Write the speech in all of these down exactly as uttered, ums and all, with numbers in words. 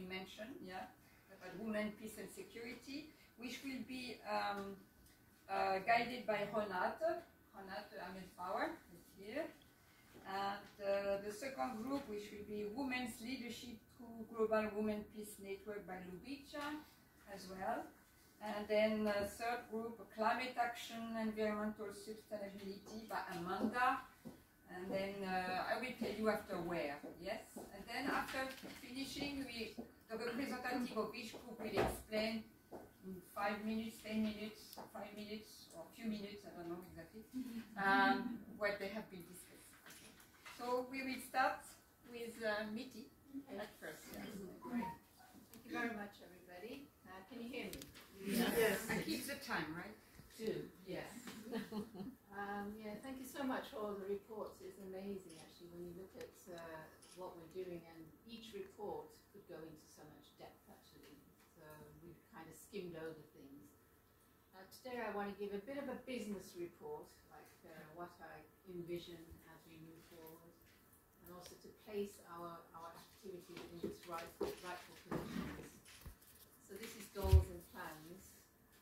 mentioned, yeah, about women, peace and security, which will be um, uh, guided by Renate, Renate Amesbauer is here. And uh, the second group, which will be Women's Leadership through Global Women Peace Network by Lubica as well. And then uh, third group, Climate Action, Environmental Sustainability by Amanda. And then uh, I will tell you after where, yes? And then after finishing, we, the representative of each group will explain in five minutes, ten minutes, five minutes, or a few minutes, I don't know exactly, um, what they have been discussing. So we will start with uh, Mitty at first. Yes. Great. Thank you very much, everybody. Uh, can you hear me? Yes. Yes. I keep the time, right? Two, yes. um, yeah, thank you so much for all the reports. It's amazing, actually, when you look at uh, what we're doing, and each report could go into so much depth, actually. So we've kind of skimmed over things. Uh, today I want to give a bit of a business report, like uh, what I envision as we move forward, and also to place our, our activities in its rightful, rightful positions. So this is goals and plans.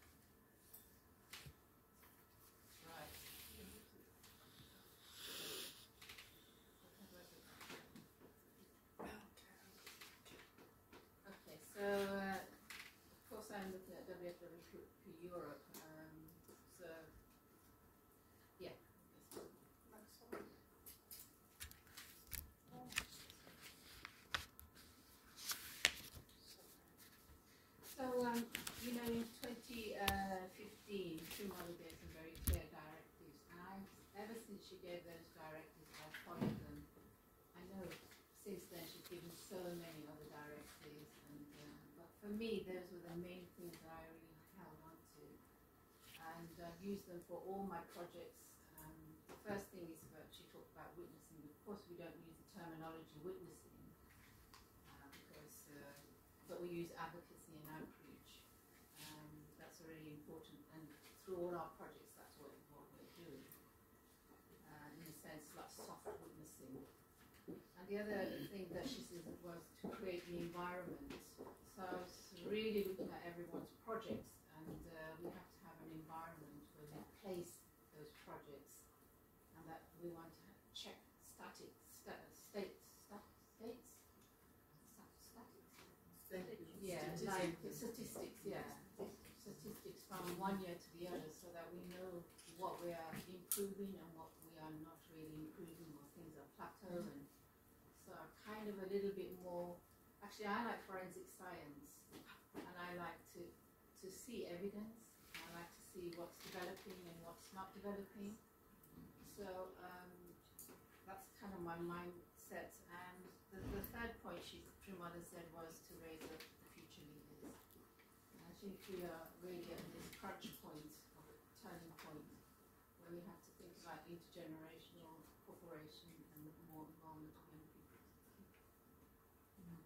Right. Okay, so uh, of course I'm looking at W F W P Europe. Um, so yeah. So, um, you know, in twenty fifteen, Tohma gave some very clear directives, and I, ever since she gave those directives, I've followed them. I know since then she's given so many other directives, and um, but for me, those were the main things that I really held on to, and I've used them for all my projects. Um, the first thing is that she talked about witnessing. Of course, we don't use the terminology witnessing, uh, because, uh, but we use advocacy and outreach. Um, that's really important, and through all our projects, that's what, what we're doing. Uh, in a sense, like soft witnessing. And the other thing that she said was to create the environment. So I was really looking at everyone's projects, and uh, we have to have an environment where we place those projects, and that we want to check static, sta states, stat states, statics. Yeah, like statistics, yeah. Statistics from one year to the other, so that we know what we are improving and what we are not really improving, or things are plateauing. So kind of a little bit more, actually I like forensic science, and I like to, to see evidence, I like to see what's developing and what's not developing. So um, that's kind of my mindset. And the, the third point she Mother said was to raise up the future leaders. And I think we are really at this crunch point, of a turning point, where we have to think about intergenerational cooperation and the more involvement of young people. Mm-hmm.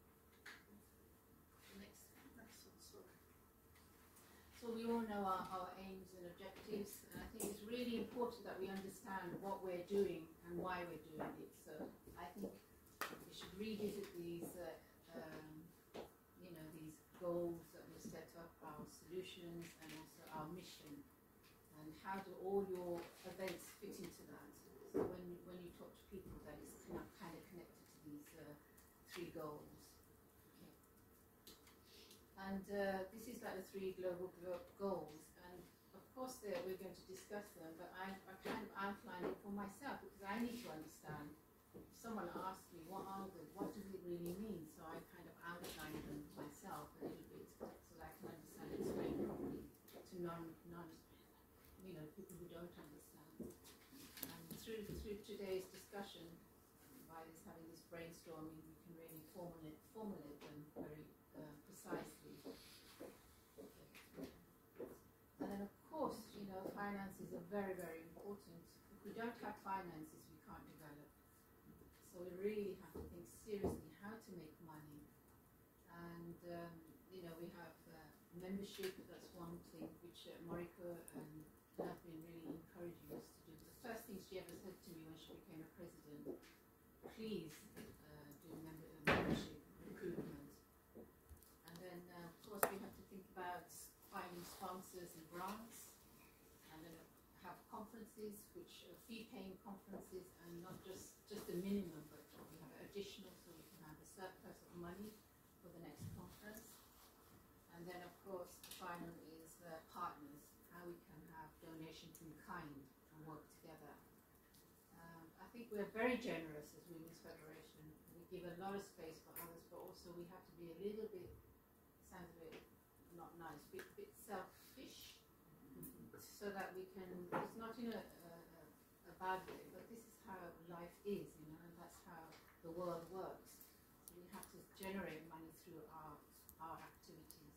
Next, next one, sorry. So we all know our, our aims and objectives, and I think it's really important that we understand what we're doing and why we're doing it. So I think we should revisit these, uh, um, you know, these goals that we set up, our solutions, and also our mission, and how do all your events fit into that? So when when you talk to people, that is kind of, kind of connected to these uh, three goals. Okay. And uh, this is like the three global goals, and of course uh, we're going to discuss them, but I, I kind of outlined it for myself because I need to understand. If someone asked me, what are they, what does it really mean? So I kind of outlined them myself a little bit so that I can understand and explain properly to non, non, you know, people who don't understand. And through, through today's discussion, by this, having this brainstorming, we can really formulate, formulate them very uh, precisely. Okay. And then of course, you know, finances are very, very important. If we don't have finances, we can't develop. So we really have to think seriously how to make money. And, um, you know, we have uh, membership, that's one thing which uh, Marika and have been really encouraging us to do. The first thing she ever said to me when she became a president, please uh, do member, uh, membership recruitment. conferences, which are fee-paying conferences, and not just, just the minimum, but we have additional, so we can have a surplus of money for the next conference. And then, of course, the final is uh, partners, how we can have donations in kind and work together. Um, I think we're very generous as Women's Federation. We give a lot of space for others, but also we have to be a little bit, sounds a bit not nice, bit, bit selfish, so that we can, it's not in a, a, a bad way, but this is how life is, you know, and that's how the world works. So we have to generate money through our, our activities.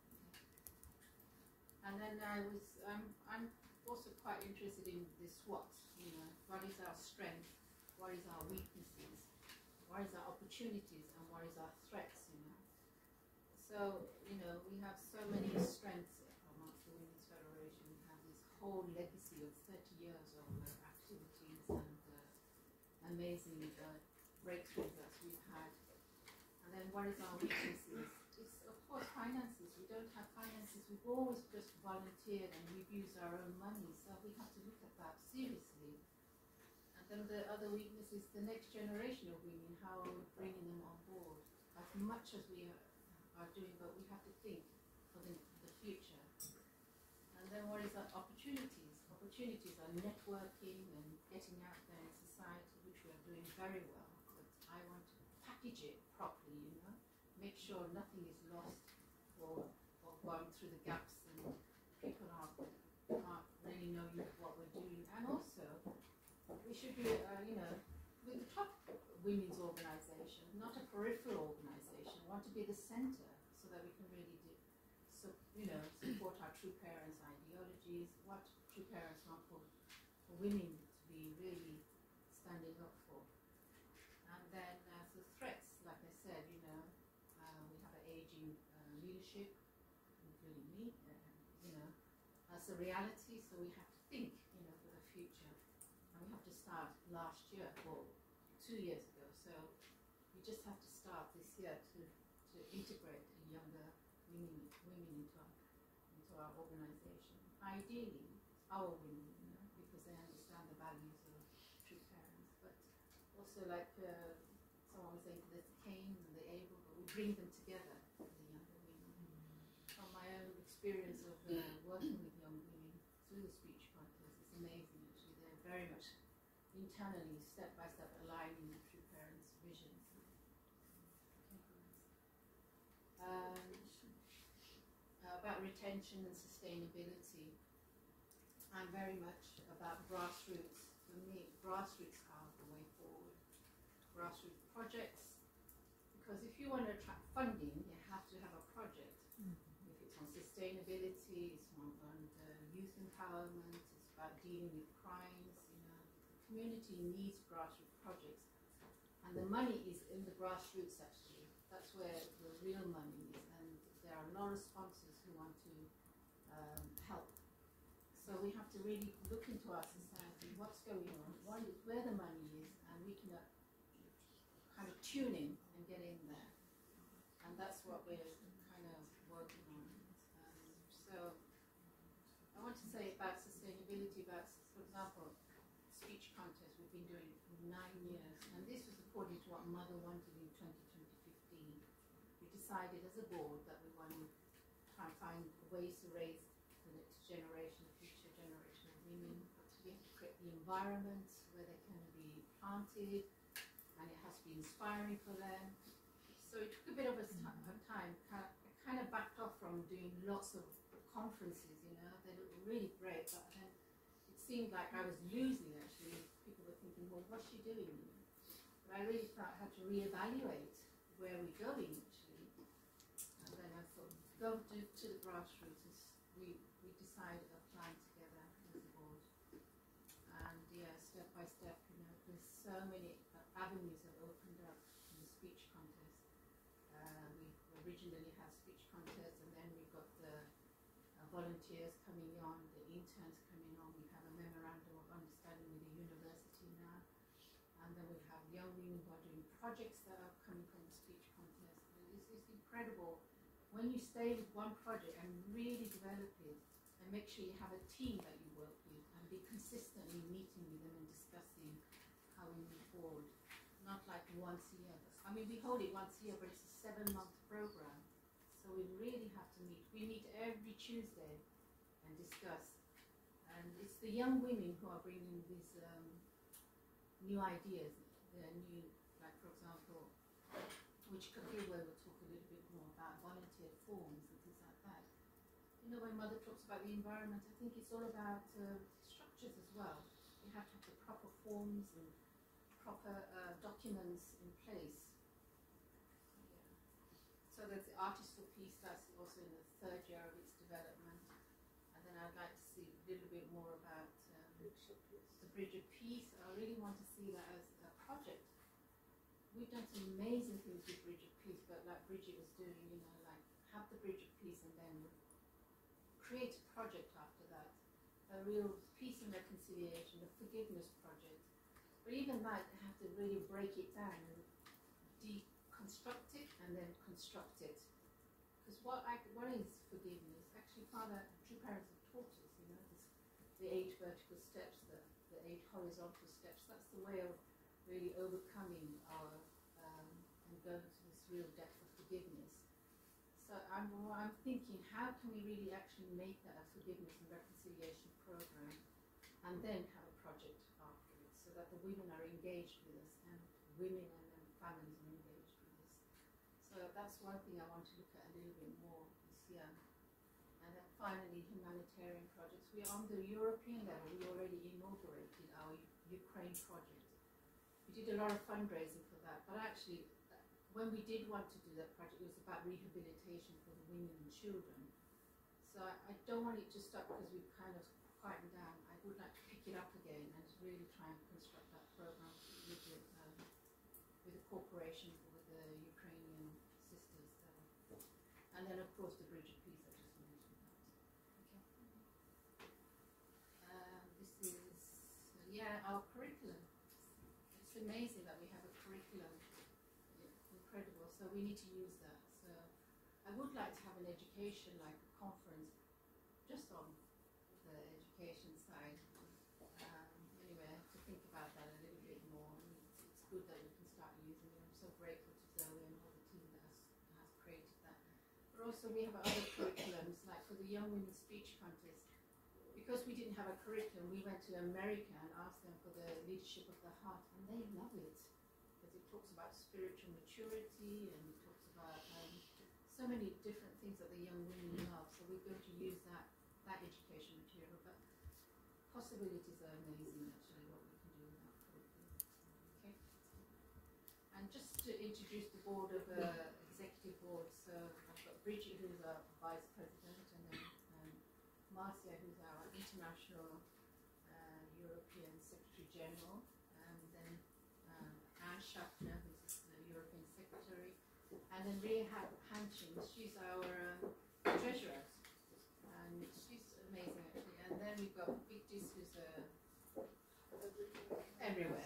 And then I was, um, I'm also quite interested in the SWOT, you know, what is our strength, what is our weaknesses, what is our opportunities, and what is our threats, you know. So, you know, we have so many strengths amongst the Women's Federation. We have this whole legacy of thirty years of uh, activities and uh, amazing uh, breakthroughs that we've had. And then what is our weaknesses? It's, of course, finances. We don't have finances. We've always just volunteered and we've used our own money, so we have to look at that seriously. And then the other weakness is the next generation of women, how are we bringing them on board? As much as we are are doing, but we have to think for the, the future. And then what is our opportunities? Opportunities are networking and getting out there in society, which we are doing very well, but I want to package it properly, you know, make sure nothing is lost or, or going through the gaps and people aren't, aren't really knowing what we're doing. And also, we should be, uh, you know, with the top women's organisation, not a peripheral organisation. We want to be the centre so that we can really do, so, you know, support our true parents' ideologies, what true parents want for, for women to be really standing up for. And then uh, the threats, like I said, you know, uh, we have an ageing uh, leadership, including me, uh, you know, that's a reality, so we have to think, you know, for the future. And we have to start last year, or two years ago, so we just have to start this year to, to integrate younger women, women into our, into our organisation. Ideally, our women, you know, because they understand the values of true parents, but also like uh, someone was saying, there's the cane and the able, but we bring them together, the younger women. From my own experience of uh, working with young women through the speech contest, it's amazing actually, they're very much internally, step by step, aligning with true parents' visions. Um, uh, about retention and sustainability, I'm very much about grassroots. For me, grassroots are the way forward. Grassroots projects, because if you want to attract funding, you have to have a project. Mm-hmm. If it's on sustainability, it's on, on uh, youth empowerment, it's about dealing with crimes, you know. The community needs grassroots projects, and the money is in the grassroots actually. That's where the real money is, and there are a lot of sponsors who want to um, help. So we have to really look into our society, what's going on, what is, where the money is, and we can uh, kind of tune in and get in there. And that's what we're kind of working on. Um, so I want to say about sustainability, about, for example, speech contest we've been doing for nine years, and this was according to what Mother wanted in twenty fifteen. We decided as a board that we want to try and find ways to raise the next generation, the future generation of women, but we have to create the environment where they can be planted, and it has to be inspiring for them. So it took a bit of a of time. I kind of backed off from doing lots of conferences, you know, they look really great, but then it seemed like I was losing actually. People were thinking, well, what's she doing? But I really thought I had to reevaluate where we're going actually. And then I thought, go to, to the grassroots. We, we decided a plan together as a board. And yeah, step by step, you know, there's so many avenues that opened up in the speech contest. Uh, we originally had speech contests, and then we got the uh, volunteers coming on, the interns coming on. We have a memorandum of understanding with the university now, and then we have young women who are doing projects that are coming from the speech contest. It's, it's incredible when you stay with one project and really develop it, and make sure you have a team that you work with and be consistently meeting with them and discussing how we move forward. Not like once a year. I mean, we hold it once a year, but it's a seven-month program. So we really have to meet. We meet every Tuesday and discuss. And it's the young women who are bringing these um, new ideas, the new, like for example, which Colle will talk a little bit more about, volunteer forms and things like that. You know, when Mother talks about the environment, I think it's all about uh, structures as well. You have to have the proper forms and proper uh, documents in place. Yeah. So that's the artistful piece, that's also in the third year of its development. And then I'd like to see a little bit more about um, the Brigitte piece. I really want to see that as a project. We've done some amazing things with Brigitte piece, but like Brigitte was doing, you know, like have the Brigitte piece and then create a project after that. A real peace and reconciliation, a forgiveness project. But even that, they have to really break it down and deconstruct it and then construct it. Because what, I, what is forgiveness? Actually, Father, true parents have taught us, you know, this, the eight vertical steps, the, the eight horizontal steps. That's the way of really overcoming our, um, and going to this real depth of forgiveness. So I'm, I'm thinking, how can we really actually make that a forgiveness and reconciliation program and then have a project afterwards so that the women are engaged with us and women and then families are engaged with us. So that's one thing I want to look at a little bit more this year. And then finally, humanitarian projects. We are on the European level, we already inaugurated our Ukraine project. We did a lot of fundraising for that, but actually, when we did want to do that project, it was about rehabilitation for the women and children. So I, I don't want it to stop because we've kind of quietened down. I would like to pick it up again and really try and construct that program with the, um, with the corporation, with the Ukrainian sisters there. And then, of course, the Brigitte piece, I just mentioned that. Okay. Um, this is, uh, yeah, our curriculum. It's amazing that we have a curriculum. Incredible, so we need to use that. So I would like to have an education, like a conference, just on the education side. Um, anyway, I have to think about that a little bit more. And it's, it's good that we can start using it. I'm so grateful to Zoe and all the team that has, has created that. But also we have other curriculums, like for the Young Women's Speech Contest. Because we didn't have a curriculum, we went to America and asked them for the leadership of the heart, and they love it. It talks about spiritual maturity and it talks about um, so many different things that the young women love. So we're going to use that that education material. But possibilities are amazing, actually, what we can do with that curriculum. Okay. And just to introduce the board of uh, executive board. So I've got Brigitte, who's our vice president, and then um, Marcia, who's our international uh, European secretary general, and then Handschin, who's the European Secretary, and then Handschin, she's our um, treasurer, and she's amazing actually. And then we've got Mitty, who's uh, everywhere.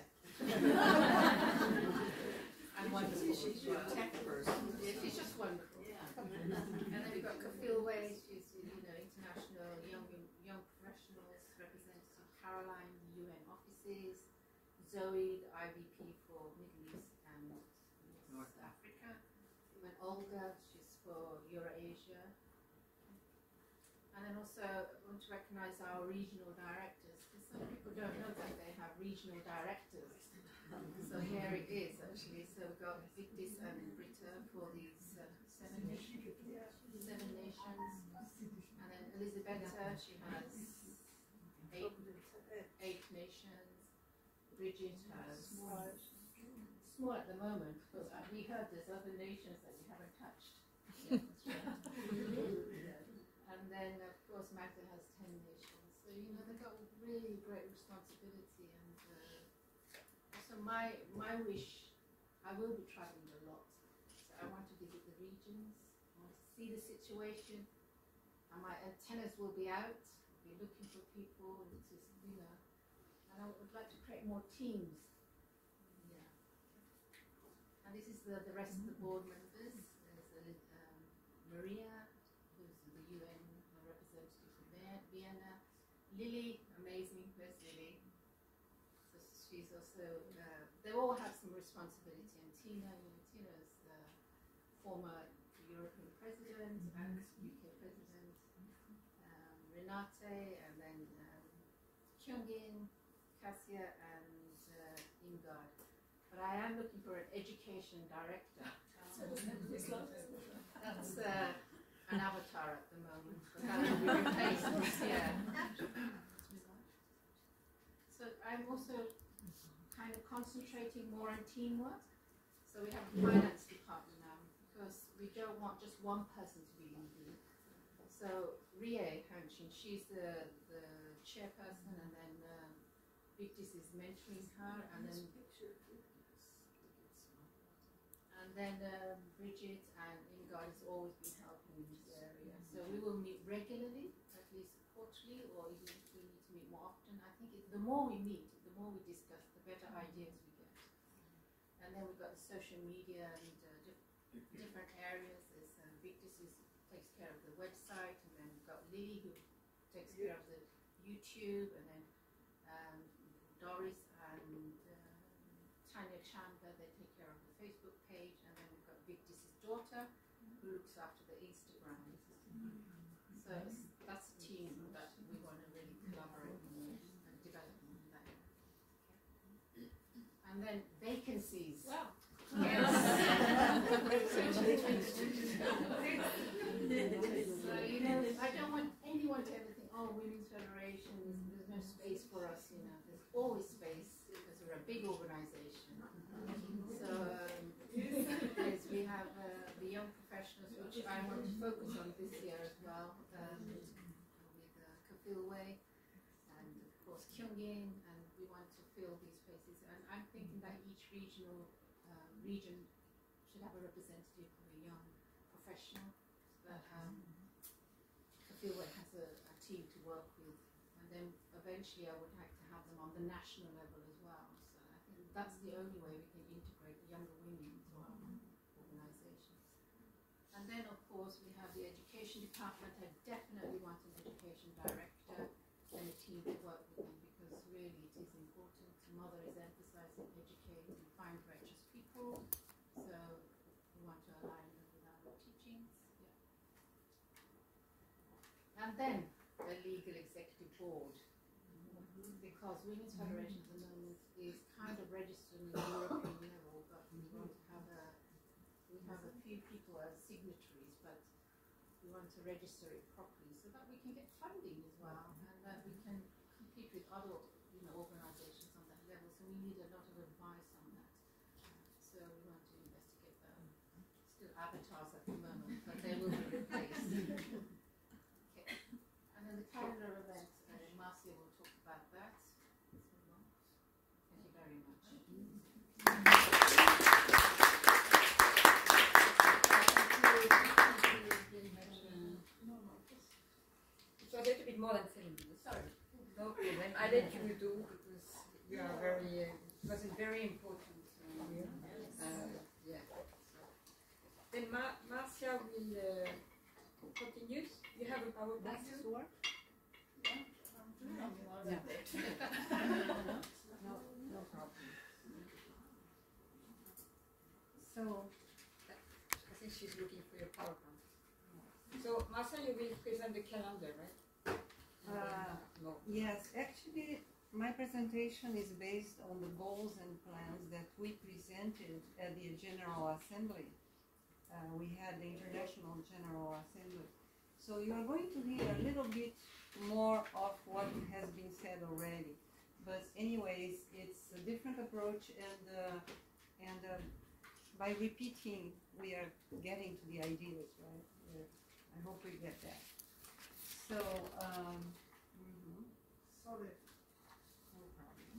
And wonderful. She's a tech person. Yeah, she's just wonderful. Yeah. And then we've got Colle, she's you know international young young professionals representative. Carolyn, the U N offices. Zoe, the I V P for Middle East and North Africa. And Olga, she's for Eurasia. And then also I want to recognize our regional directors, because some people don't know that they have regional directors. So here it is actually. So we've got Victis and Britta for these uh, seven, nations, seven nations. And then Elisabetta, she has eight, eight nations. Brigitte has small, small at the moment, but uh, we heard there's other nations that you haven't touched. Yeah, that's right. Yeah. And then, of course, Magda has ten nations. So, you know, they've got really great responsibility. And uh, so my, my wish, I will be traveling a lot. So I want to visit the regions, I want to see the situation, and my antennas will be out, I'll be looking for people, and to, you know, and I would like to create more teams. Yeah. And this is the, the rest of the board members. There's um, Maria, who's the U N representative from Vienna. Lily, amazing, executives also, uh, they all have some responsibility. And Tina, you know, Tina is the former European president and U K president, um, Renate, and then um, Kyungin, Cassia, and uh, Ingard. But I am looking for an education director. That's uh, an avatar at the moment, but that will be replaced this year. So I'm also kind of concentrating more on teamwork. So we have a finance department now because we don't want just one person to be leading. So Rie Handschin, she's the, the chairperson, and then um, Victis is mentoring her, and then and then um, Brigitte and Ingard has always been helping in this area. So we will meet regularly, at least quarterly, or even if we need to meet more often. I think it, the more we meet, the more we discuss, the better ideas we get. And then we've got the social media and uh, diff different areas. There's um, Victis who takes care of the website, and then we've got Lily who takes care of the YouTube, and then um, Doris and um, Tanya Chandler, they take care of the Facebook page, and then we've got Victis' daughter who looks after the Instagram. So it's, that's a team that we want to really collaborate with and develop on that. And then vacancies. Wow. Yes. So, you know, I don't want anyone to ever think, oh, Women's Federation, there's, there's no space for us, you know. There's always space because we're a big organization. So, um, yes, we have uh, the young professionals, which I want to focus on this year as well, um, with uh, Kafilway and, of course, Kyungin, and we want to fill these places. And I'm thinking that each regional uh, region should have a representative of a young professional. That um, Kafilway has a, a team to work with, and then eventually I would like to have them on the national level as well. So I think that's the only way we can integrate the younger women into our organisations. And then, of course, we have the education department. I definitely want an education director and a team to work with them, because really it is important. Mother is emphasising educate and find righteous people. So we want to align them with our teachings. Yeah. And then the legal executive board. Because Women's Federation at the moment is kind of registered in the European level, but we want to have a, we have a few people as signatories, but we want to register it properly so that we can get funding as well, and that we can compete with other, you know, organisations on that level. So we need a lot of advice on that. So we want to investigate that. Still avatars at the moment, but they will be replaced. Okay. And then the calendar event, uh, Marcia will talk about that. Thank you very much. So a little bit more than seven minutes. Sorry. No problem. I let you do, because we are very, uh, it was very important. Uh, uh, yeah. So. Then Mar Marcia will uh, continue. You have a PowerPoint too? Yeah. No, no problem. So, I think she's looking for your PowerPoint. So, Marcia, you will present the calendar, right? Uh, no. Yes, actually, my presentation is based on the goals and plans that we presented at the General Assembly. Uh, we had the International General Assembly. So you are going to hear a little bit more of what has been said already. But anyways, it's a different approach, and uh, and uh, by repeating, we are getting to the ideas, right? We're, I hope we get that. So, um, mm-hmm. Sorry. No problem.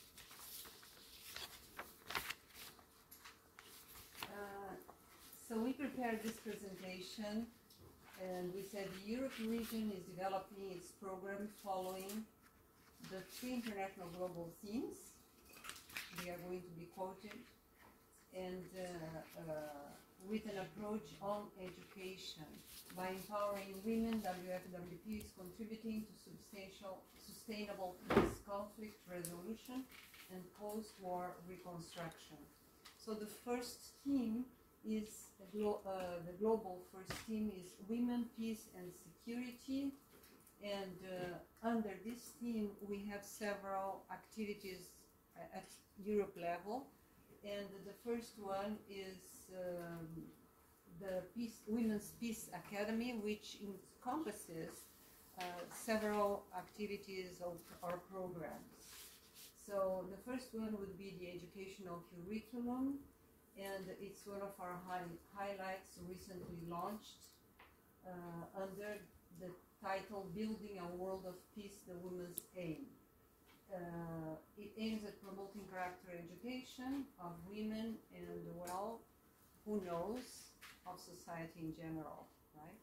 Uh, so we prepared this presentation, and we said the Europe region is developing its program following the three international global themes. They are going to be quoted, and uh, uh, with an approach on education. By empowering women, W F W P is contributing to substantial, sustainable peace, conflict resolution, and post-war reconstruction. So the first theme is, the, glo uh, the global first theme is Women, Peace and Security. And uh, under this theme, we have several activities at Europe level. And the first one is um, the Peace, Women's Peace Academy, which encompasses uh, several activities or, or programs. So the first one would be the educational curriculum, and it's one of our high, highlights recently launched uh, under the title Building a World of Peace, the Women's Aim. Uh, it aims at promoting character education of women and, well, who knows, of society in general, right?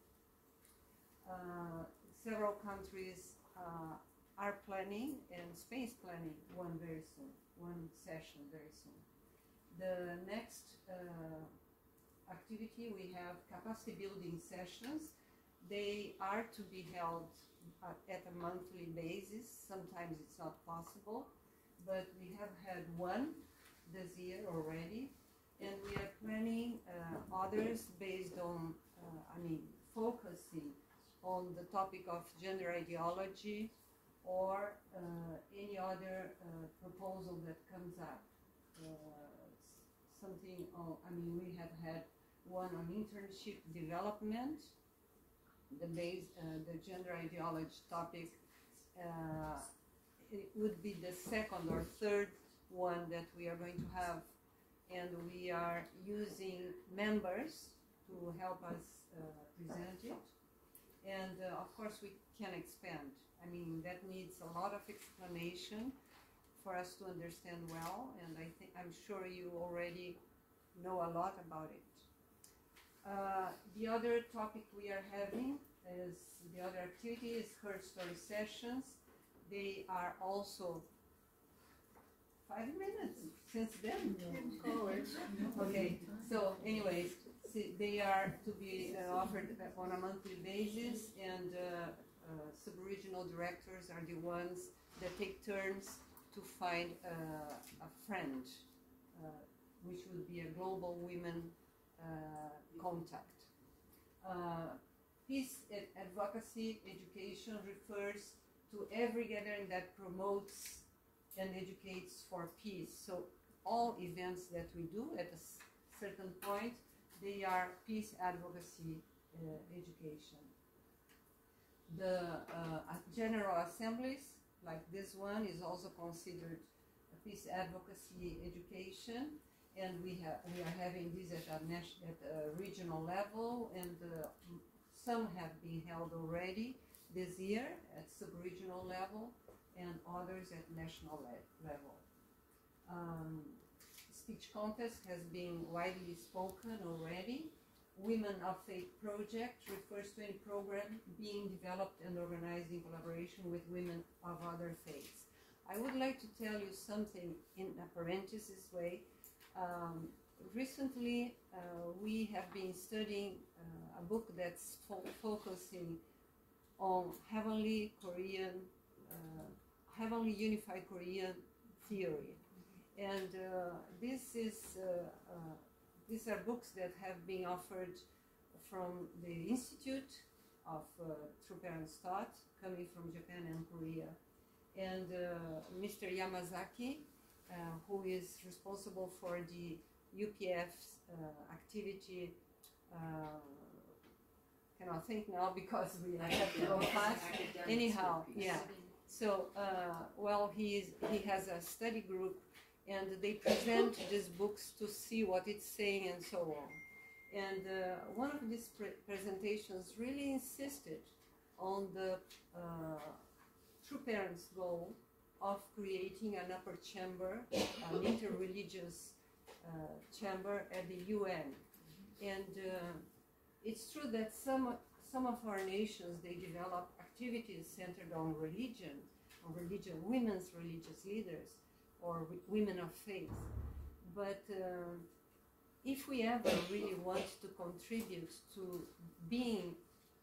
Uh, several countries uh, are planning, and Spain is planning one very soon, one session very soon. The next uh, activity, we have capacity building sessions. They are to be held uh, at a monthly basis. Sometimes it's not possible, but we have had one this year already, and we are planning uh, others based on, uh, I mean, focusing on the topic of gender ideology or uh, any other uh, proposal that comes up. Uh, something, on, I mean, we have had one on internship development. The base, uh, the gender ideology topic, uh, it would be the second or third one that we are going to have, and we are using members to help us uh, present it. And uh, of course we can expand. I mean, that needs a lot of explanation for us to understand well, and I think, I'm sure you already know a lot about it. Uh, the other topic we are having is, the other activity is Her Story Sessions. They are also five minutes since then. Okay, so anyways, see, they are to be uh, offered on a monthly basis, and uh, uh, sub-regional directors are the ones that take turns to find uh, a friend, uh, which would be a global women uh, contact. Uh, peace and advocacy education refers to every gathering that promotes and educates for peace. So all events that we do at a certain point, they are peace advocacy uh, education. The uh, general assemblies, like this one, is also considered a peace advocacy education. And we have we are having these at a, at a regional level, and uh, some have been held already this year at sub-regional level, and others at national le level. Um, speech contest has been widely spoken already. Women of Faith project refers to a program being developed and organized in collaboration with women of other faiths. I would like to tell you something in a parenthesis way. Um, recently, uh, we have been studying uh, a book that's fo focusing on heavenly Korean, uh, heavenly unified Korean theory, and uh, this is uh, uh, these are books that have been offered from the Institute of uh, True Parents Thought, coming from Japan and Korea, and uh, Mister Yamazaki, Uh, who is responsible for the U P F's uh, activity. Uh, cannot think now because we have to go fast. Anyhow, yeah. So, uh, well, he is, he has a study group, and they present these books to see what it's saying and so on. And uh, one of these pre presentations really insisted on the uh, True Parents' goal of creating an upper chamber, an interreligious uh, chamber at the U N. And uh, it's true that some, some of our nations, they develop activities centered on religion, on religion, women's religious leaders, or women of faith. But uh, if we ever really want to contribute to being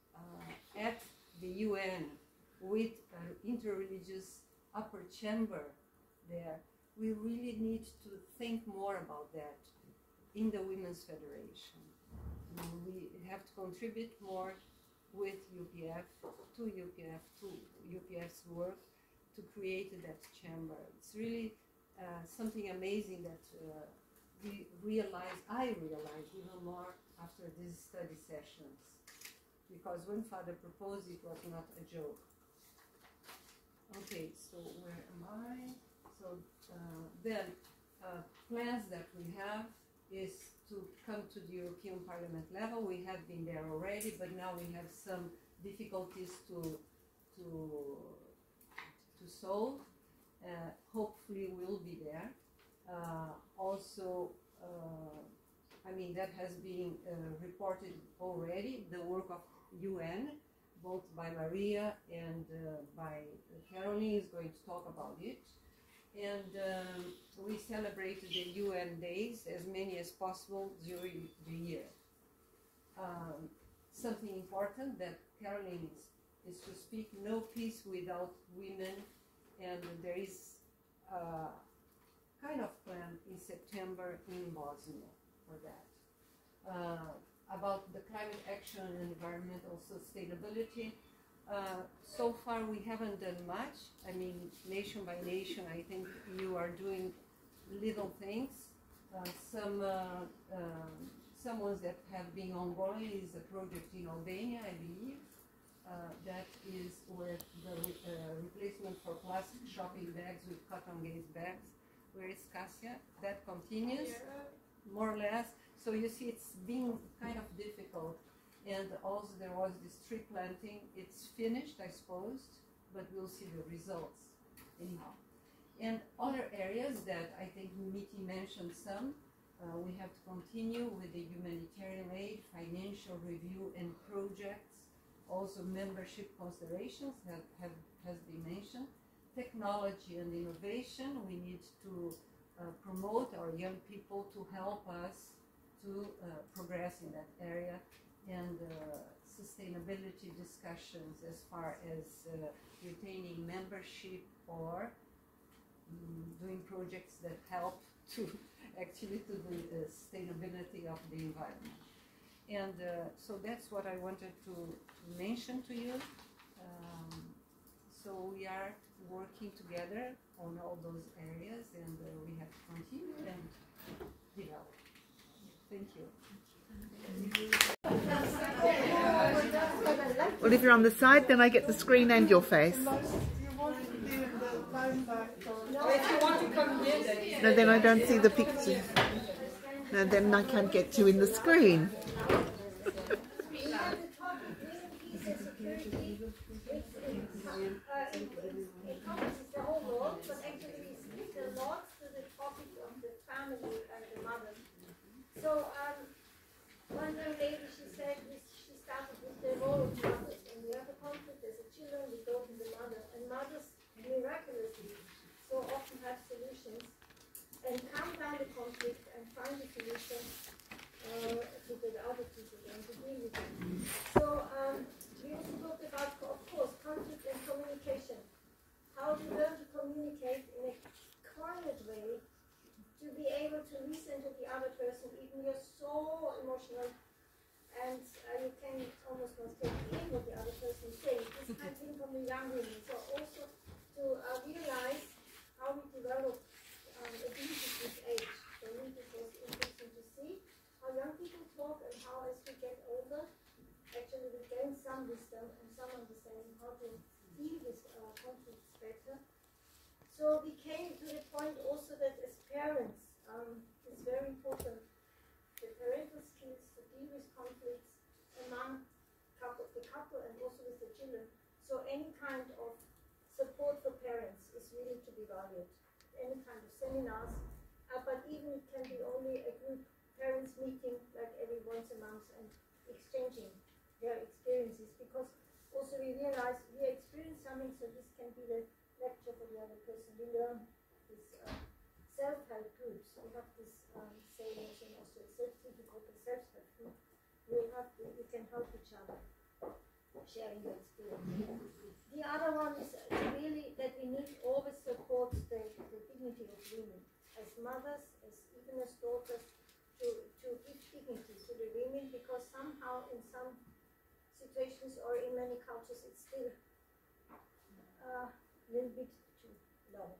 uh, at the U N with an interreligious upper chamber there, we really need to think more about that in the Women's Federation. We have to contribute more with U P F, to U P F, to U P F's work, to create that chamber. It's really uh, something amazing that uh, we realize, I realized even more after these study sessions, because when Father proposed, it was not a joke. Okay, so where am I? So uh, then, uh, plans that we have is to come to the European Parliament level. We have been there already, but now we have some difficulties to to to solve. Uh, hopefully, we'll be there. Uh, also, uh, I mean, that has been uh, reported already. The work of U N, both by Maria and uh, by Carolyn, is going to talk about it. And um, we celebrated the U N days, as many as possible during the year. Um, something important that Carolyn is, is to speak, no peace without women, and there is a kind of plan in September in Bosnia for that. Uh, about the climate action and environmental sustainability, Uh, so far we haven't done much. I mean, nation by nation, I think you are doing little things. Uh, some uh, uh, some ones that have been ongoing is a project in Albania, I believe. Uh, that is with the uh, replacement for plastic shopping bags with cotton gaze bags. Where is Cassia? That continues, more or less. So you see, it's been kind of difficult. And also there was this tree planting. It's finished, I suppose, but we'll see the results anyhow. And other areas that I think Mitty mentioned some, uh, we have to continue with the humanitarian aid, financial review and projects. Also membership considerations have, have has been mentioned. Technology and innovation, we need to uh, promote our young people to help us to uh, progress in that area. And uh, sustainability discussions as far as uh, retaining membership or um, doing projects that help to actually to the uh, sustainability of the environment. And uh, so that's what I wanted to, to mention to you. Um, so we are working together on all those areas, and uh, we have to continue and develop. Thank you. Well, if you're on the side, then I get the screen and your face. No, then I don't see the picture. No, then I can't get you in the screen. So, um, one young lady, she said, she started with the role of mothers. When we have a conflict as a children, we go to the mother. And mothers, miraculously, so often have solutions and calm down the conflict and find a solution uh, to the other people and to deal with them. So, um, we also talked about, of course, conflict and communication. How to learn to communicate in a quiet way, to be able to listen to the other person, even you're so emotional, and uh, you can almost not take in what the other person is saying. This comes in from the young women. So also to uh, realize how we develop um, abilities with age. For me, this was interesting to see how young people talk and how, as we get older, actually we gain some wisdom and some understanding how to deal with uh, conflicts better. So we came to the point also that as parents, um, it's very important, the parental skills to deal with conflicts among couple, the couple and also with the children. So any kind of support for parents is really to be valued. Any kind of seminars, uh, but even it can be only a group parents meeting like every once a month and exchanging their experiences, because also we realize we experience something, so this can be the lecture for the other person. We learn this uh, self-help groups. We have this um, saying also in Austria, self-difficult and self-help group. We have to, we can help each other, sharing your experience. The the other one is really that we need always support the, the dignity of women as mothers, as even as daughters, to, to give dignity to the women, because somehow in some situations or in many cultures it's still a uh, little bit too low.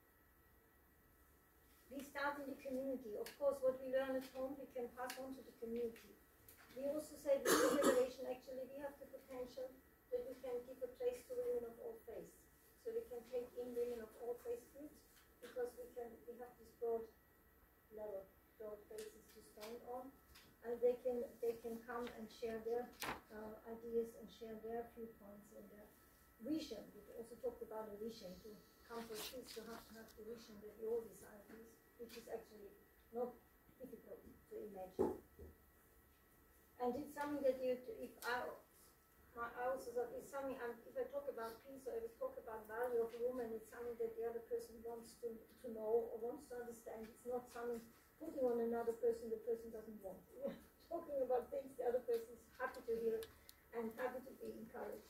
We start in the community. Of course, what we learn at home we can pass on to the community. We also say with the generation, actually we have the potential that we can give a place to women of all faiths. So we can take in women of all faith groups, because we can we have this broad level, broad basis to stand on, and they can they can come and share their uh, ideas and share their viewpoints and their vision. We also talked about a vision, to come for peace, to have, to have the vision that we all desire peace, which is actually not difficult to imagine. And it's something that you, if I, I also thought it's something, um, if I talk about peace or if I talk about value of a woman, it's something that the other person wants to, to know or wants to understand. It's not something putting on another person the person doesn't want. We're talking about things the other person is happy to hear and happy to be encouraged.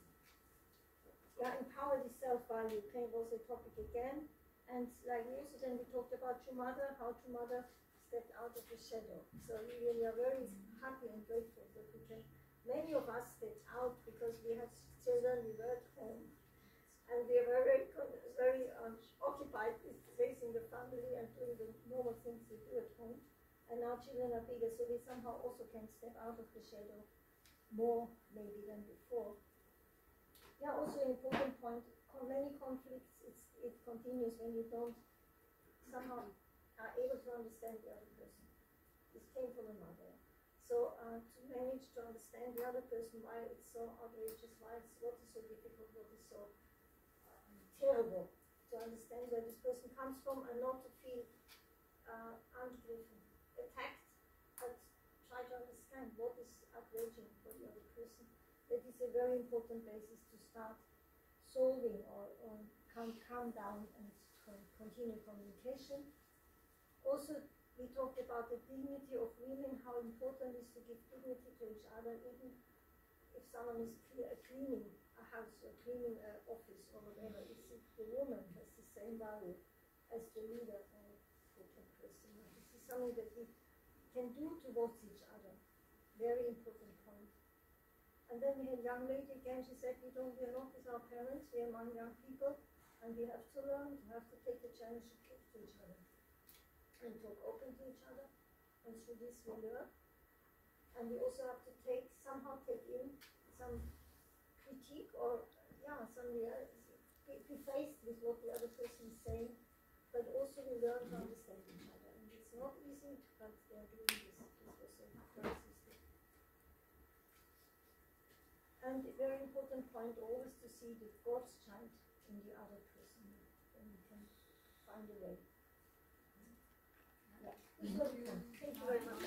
Yeah, empower the self-value came was a topic again. And like we also then we talked about True Mother, how True Mother stepped out of the shadow. So we really are very happy and grateful that we can, many of us stepped out because we had children, we were at home, and we were very, very um, occupied with raising the family and doing the normal things we do at home. And now children are bigger, so we somehow also can step out of the shadow more maybe than before. Yeah, also an important point, many conflicts, it's, it continues when you don't somehow are able to understand the other person. This came from a mother. So uh, to manage to understand the other person, why it's so outrageous, why it's, what is so difficult, what is so uh, terrible, to understand where this person comes from and not to feel uh, angegriffen, attacked, but try to understand what is outraging for the other person. That is a very important basis to start solving or, or calm, calm down and continue communication. Also, we talked about the dignity of women, how important it is to give dignity to each other, even if someone is cleaning a house or cleaning an office or whatever. It's if the woman has the same value as the leader or the person. This is something that we can do towards each other. Very important point. And then we had a young lady again, she said, we don't, we are not with our parents, we are among young people, and we have to learn, we have to take the challenge to talk to each other, and talk open to each other, and through this we learn. And we also have to take, somehow take in some critique, or, yeah, some reality, be faced with what the other person is saying, but also we learn to understand each other. And it's not easy, but they are doing this, this was a crisis. And a very important point always to see the God's child in the other person, and we can find a way. Yeah. Thank you. Thank you very much.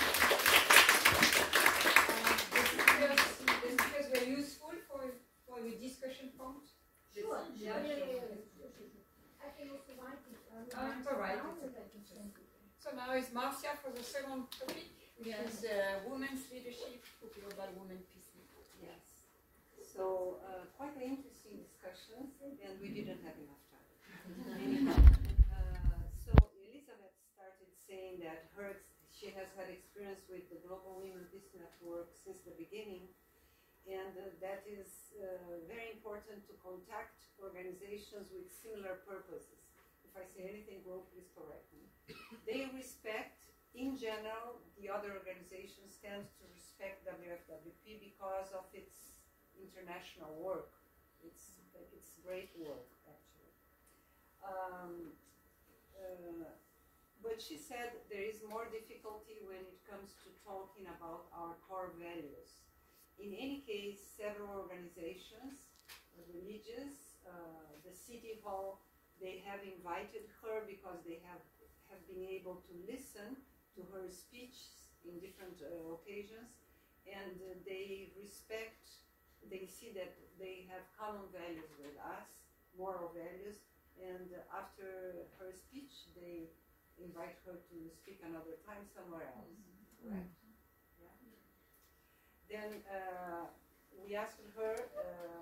Uh, the speakers were useful for, for the discussion point? Sure. Yeah, yeah, sure. yeah, yeah. I can also write it. Um, Oh, it's all right. So now is Marcia for the second topic, which Yes. is uh, women's leadership for global women peace. Yes. So, uh, quite an interesting discussion, and we didn't have enough time. Anyhow, uh, so Elizabeth started saying that her she has had experience with the Global Women Peace Network since the beginning, and uh, that is uh, very important to contact organizations with similar purposes. If I say anything wrong, please correct me. They respect, in general, the other organizations tend to respect W F W P because of its international work. It's it's great work, actually. Um, uh, but she said there is more difficulty when it comes to talking about our core values. In any case, several organizations, religious, uh, the city hall, they have invited her because they have, have been able to listen to her speech in different uh, occasions, and uh, they respect, they see that they have common values with us, moral values, and uh, after her speech, they invite her to speak another time somewhere else. Mm-hmm. Right? Yeah. Then uh, we asked her um,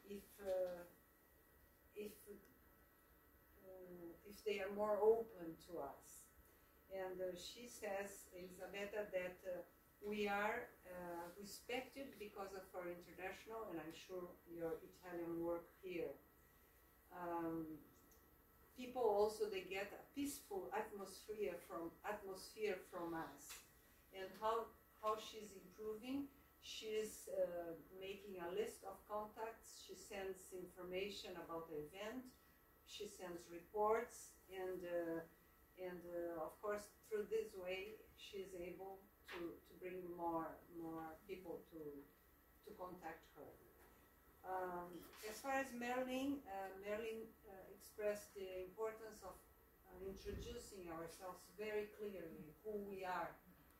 if uh, if uh, if they are more open to us. And uh, she says, Elisabetta, that uh, we are uh, respected because of our international, and I'm sure your Italian work here. Um, people also, they get a peaceful atmosphere from atmosphere from us. And how, how she's improving, she's uh, making a list of contacts, she sends information about the event, she sends reports, and uh, and uh, of course through this way she's able to, to bring more more people to to contact her. Um, as far as Merlin, uh, Merlin uh, expressed the importance of uh, introducing ourselves very clearly, who we are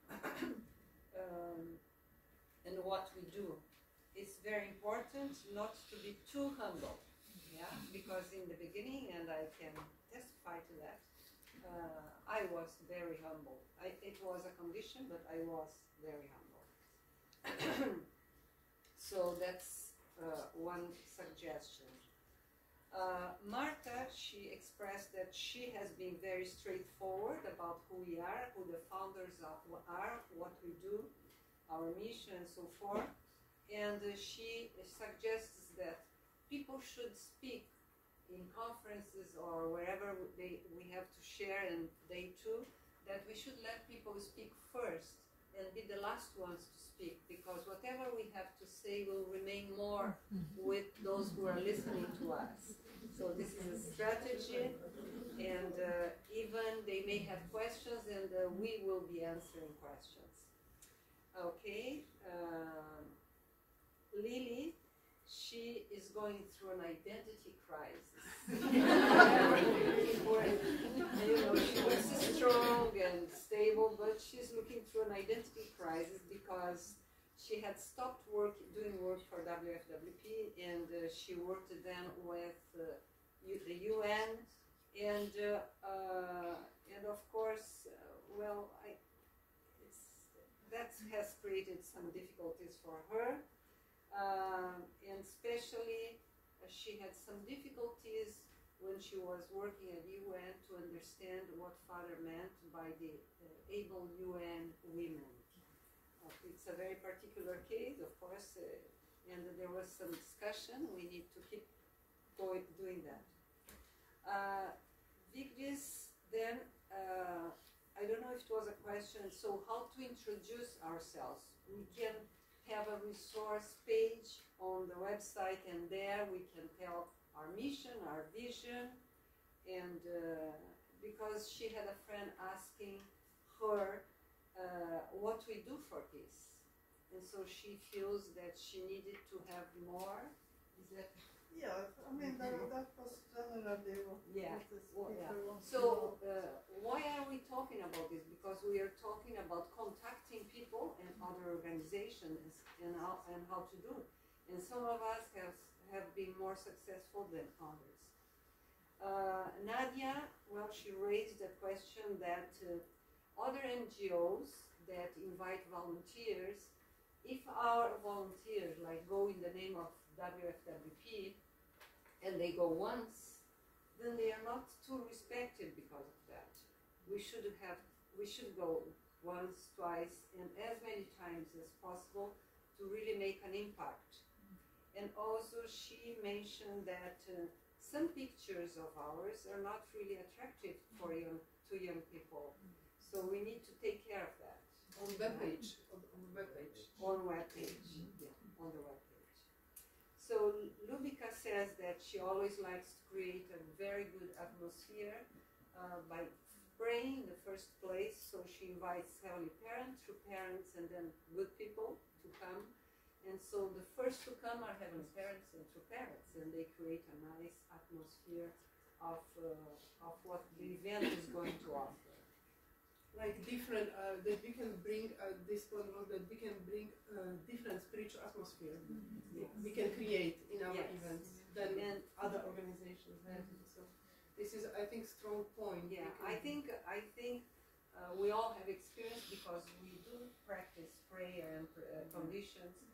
um, and what we do. It's very important not to be too humble, yeah, because in the beginning, and I can testify to that, uh, I was very humble. I, it was a condition, but I was very humble. So that's uh, one suggestion. Uh, Marta, she expressed that she has been very straightforward about who we are, who the founders are, what we do, our mission, and so forth. And uh, she suggests that people should speak in conferences or wherever they, we have to share, and they too, that we should let people speak first and be the last ones to speak, because whatever we have to say will remain more with those who are listening to us. So this is a strategy, and uh, even they may have questions, and uh, we will be answering questions. Okay, uh, Lily, she is going through an identity crisis. You know, she was strong and stable, but she's looking through an identity crisis because she had stopped work, doing work for W F W P, and uh, she worked then with uh, the U N, and uh, uh, and of course, uh, well, I, it's, that has created some difficulties for her. Uh, and especially uh, she had some difficulties when she was working at U N to understand what father meant by the uh, able U N women. Uh, it's a very particular case, of course, uh, and there was some discussion. We need to keep going, doing that. Uh, Vigdis, then, uh, I don't know if it was a question, so how to introduce ourselves. We can have a resource page on the website, and there we can tell our mission, our vision, and uh, because she had a friend asking her uh, what we do for peace, and so she feels that she needed to have more. Is that? Yeah, I mean that, that was generally what yeah. the Well, speaker yeah. wants So to know. uh, why are we talking about this? Because we are talking about contacting people and other organizations and how, and how to do it. And some of us have, have been more successful than others. Uh, Nadia, well, she raised a question that uh, other N G Os that invite volunteers, if our volunteers like go in the name of W F W P and they go once, then they are not too respected because of that. We should have, we should go once, twice, and as many times as possible to really make an impact. And also she mentioned that uh, some pictures of ours are not really attractive for young, to young people. So we need to take care of that. On the web page. On the web page. On web page. Yeah, on the web page. So Lubica says that she always likes to create a very good atmosphere uh, by praying in the first place. So she invites heavenly parents, true parents, and then good people to come. And so the first to come are heavenly parents and true parents, and they create a nice atmosphere of uh, of what the event is going to offer. Like different, uh, that we can bring uh, this point was that we can bring uh, different spiritual atmosphere. Yes. We can create in our Yes. events than And other organizations have. So this is, I think, strong point. yeah, We I can- think I think uh, we all have experience because we do practice prayer and uh, conditions,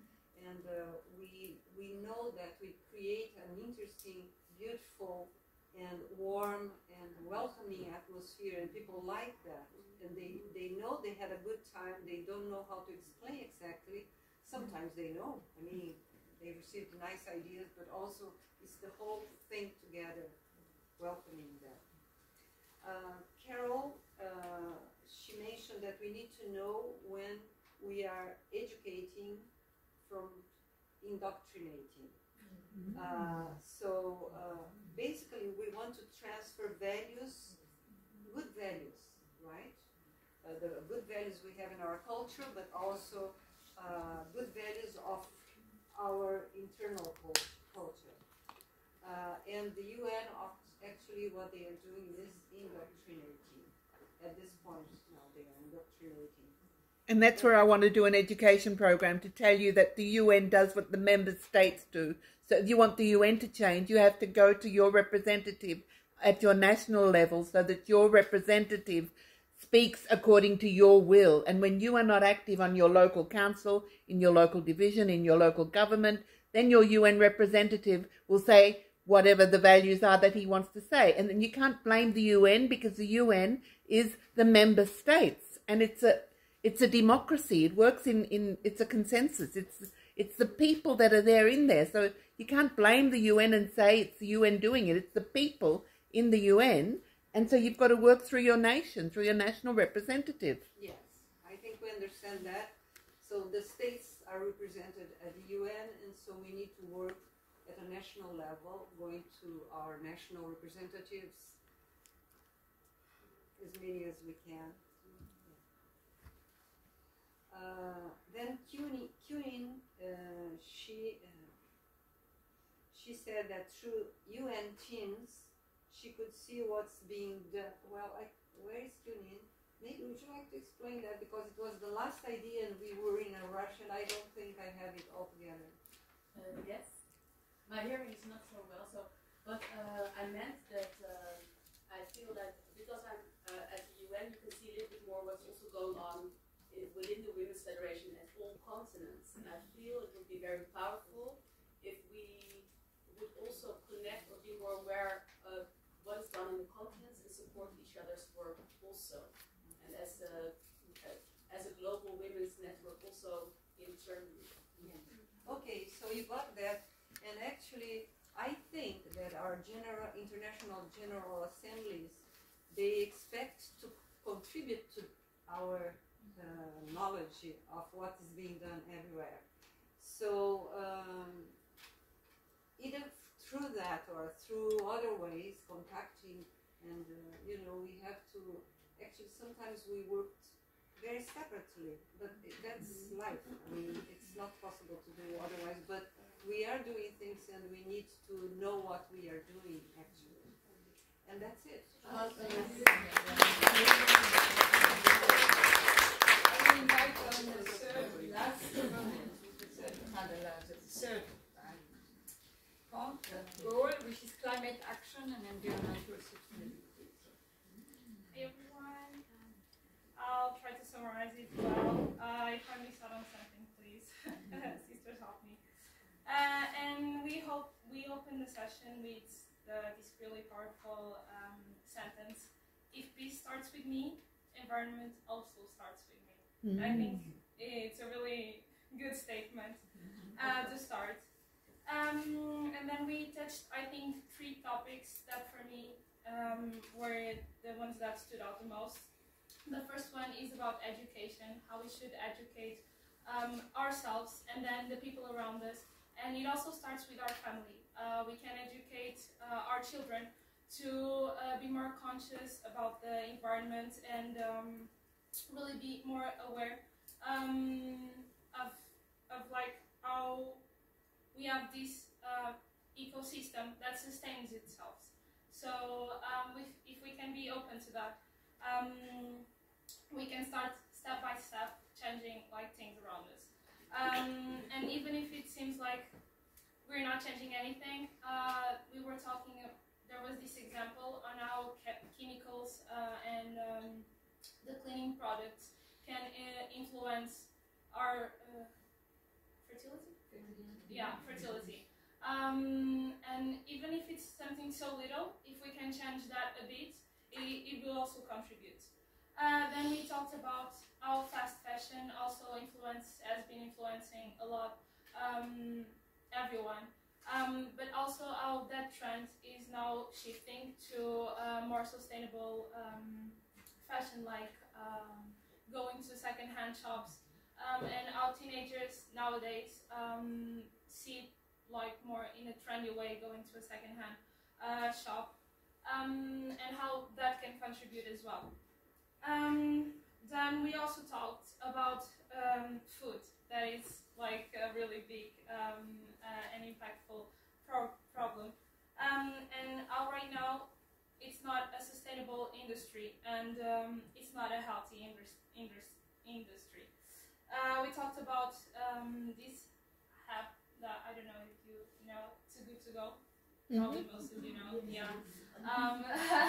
and uh, we we know that we create an interesting, beautiful, and warm and welcoming atmosphere, and people like that, and they they know they had a good time. They don't know how to explain exactly. Sometimes they know. I mean, they received nice ideas, but also it's the whole thing together, welcoming them. Uh, Carol, uh, she mentioned that we need to know when we are educating from indoctrinating. Mm-hmm. uh, so uh, basically we want to transfer values, good values, right? Uh, the good values we have in our culture, but also uh, good values of our internal culture. Uh, and the U N, actually what they are doing is indoctrinating. At this point now they are indoctrinating. And that's where I want to do an education program to tell you that the U N does what the member states do. So if you want the U N to change, you have to go to your representative at your national level so that your representative speaks according to your will. And when you are not active on your local council, in your local division, in your local government, then your U N representative will say whatever the values are that he wants to say. And then you can't blame the U N because the U N is the member states. And it's a it's a democracy. It works in, in it's a consensus. It's it's the people that are there in there. So you can't blame the U N and say it's the U N doing it. It's the people in the U N. And so you've got to work through your nation, through your national representative. Yes, I think we understand that. So the states are represented at the U N, and so we need to work at a national level, going to our national representatives as many as we can. Uh, then Cunin, uh, she uh, she said that through U N teams, she could see what's being done. Well, I, where is Cunin? Maybe would you like to explain that, because it was the last idea and we were in a rush, and I don't think I have it all together. Uh, yes, my hearing is not so well, so but uh, I meant that uh, I feel that because I'm uh, at the U N, you can see a little bit more what's also going on within the Women's Federation at all continents, and I feel it would be very powerful if we would also connect or be more aware of what is done in the continents and support each other's work also, and as a as a global women's network also internally. Yeah. Okay, so you got that, and actually I think that our general international general assemblies, they expect to contribute to our Uh, knowledge of what is being done everywhere. So um, either through that or through other ways, contacting, and uh, you know, we have to, actually sometimes we worked very separately, but it, that's life. I mean, it's not possible to do otherwise, but we are doing things and we need to know what we are doing actually. And that's it. Uh, invite on the third, last third point, goal, which is climate action and environmental sustainability. Hey everyone, I'll try to summarize it well. Uh, if I miss out on something, please, sisters help me. Uh, and we hope we open the session with the, this really powerful um, sentence: if peace starts with me, environment also starts with me. Mm-hmm. I think it's a really good statement uh, to start. Um, and then we touched, I think, three topics that for me um, were the ones that stood out the most. The first one is about education, how we should educate um, ourselves and then the people around us. And it also starts with our family. Uh, we can educate uh, our children to uh, be more conscious about the environment and um, really be more aware um, of, of like how we have this uh, ecosystem that sustains itself. So um, if, if we can be open to that, um, we can start step by step changing like things around us. Um, and even if it seems like we're not changing anything, uh, we were talking, uh, there was this example on how chemicals uh, and um, the cleaning products can uh, influence our uh, fertility? yeah, fertility. Um, and even if it's something so little, if we can change that a bit, it, it will also contribute. Uh, then we talked about how fast fashion also influence has been influencing a lot um, everyone, um, but also how that trend is now shifting to uh, more sustainable um, fashion, like um, going to second-hand shops, um, and how teenagers nowadays um, see it like more in a trendy way, going to a second-hand uh, shop, um, and how that can contribute as well. Um, then we also talked about um, food. That is like a really big um, uh, and impactful pro problem. Um, and how right now it's not a sustainable industry, and um, it's not a healthy indus indus industry. Uh, we talked about um, this app that I don't know if you know, Too Good To Go. Mm-hmm. Probably most of you know, yeah. Um,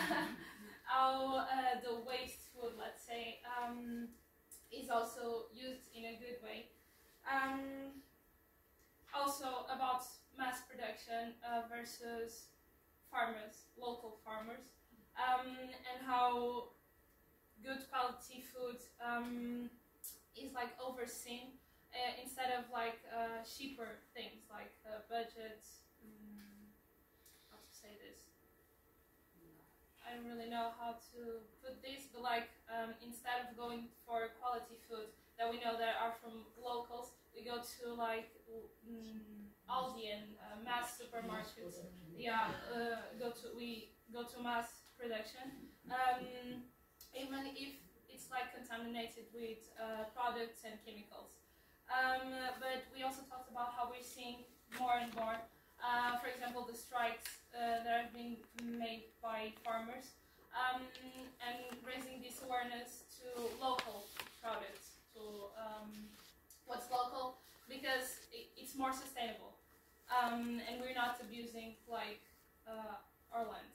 how uh, the waste food, let's say, um, is also used in a good way. Um, also about mass production uh, versus farmers, local farmers, um, and how good quality food um, is like overseen uh, instead of like uh, cheaper things like uh, budget. Um, how to say this? I don't really know how to put this, but like um, instead of going for quality food that we know that are from locals, we go to like um, Aldi and uh, mass supermarkets. Yeah, uh, go to we go to mass production, um, even if it's like contaminated with uh, products and chemicals. Um, but we also talked about how we're seeing more and more, uh, for example, the strikes uh, that have been made by farmers, um, and raising this awareness to local products, to um, what's local, because it, it's more sustainable, um, and we're not abusing like uh, our land.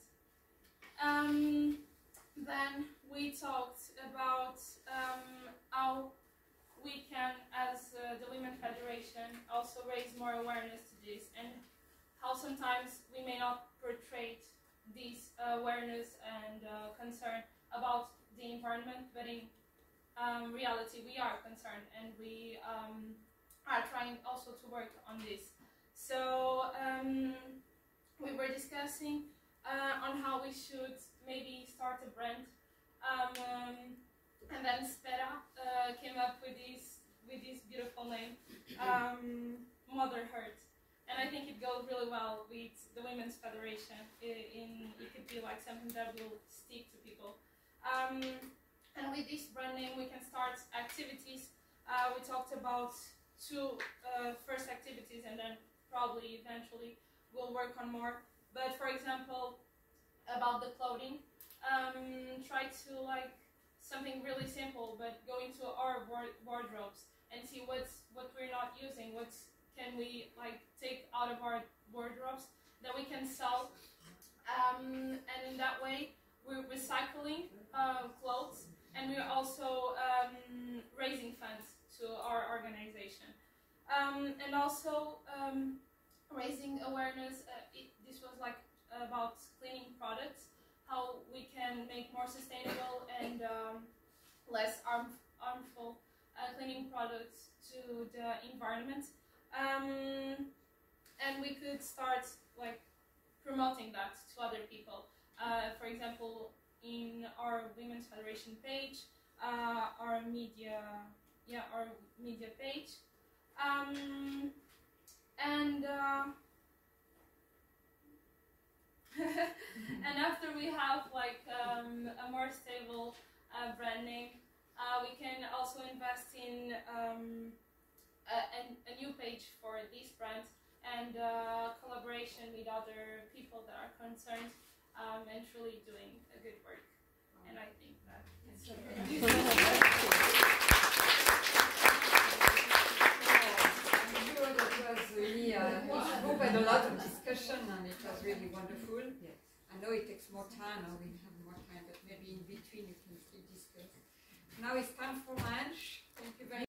Um, then we talked about um, how we can, as uh, the Women Federation, also raise more awareness to this, and how sometimes we may not portray this uh, awareness and uh, concern about the environment, but in um, reality we are concerned, and we um, are trying also to work on this. So um, we were discussing uh, on how we should maybe start a brand, um, um, and then Spera uh, came up with this with this beautiful name, um, Mother Earth. And I think it goes really well with the Women's Federation. It, in, it could be like something that will stick to people. Um, and with this brand name, we can start activities. Uh, we talked about two uh, first activities, and then probably eventually we'll work on more. But for example, about the clothing, um, try to like something really simple, but go into our wardrobes and see what's what we're not using, what's can we like take out of our wardrobes that we can sell, um, and in that way we're recycling uh, clothes, and we're also um, raising funds to our organization, um, and also um, raising awareness. Uh, it, this was like about cleaning products, how we can make more sustainable and um, less harm, harmful uh, cleaning products to the environment. Um, and we could start like promoting that to other people. Uh, for example, in our Women's Federation page, uh, our media, yeah, our media page, um, and uh, and after we have like um, a more stable uh, brand name, uh, we can also invest in um, a, a new page for this brand, and uh, collaboration with other people that are concerned um, and truly doing a good work. And I think that it's so good. I'm sure that was really, uh, we had a lot of discussion, and it was really wonderful. Yes. I know it takes more time, or we have more time, but maybe in between you can still discuss. Now it's time for lunch. Thank you very much.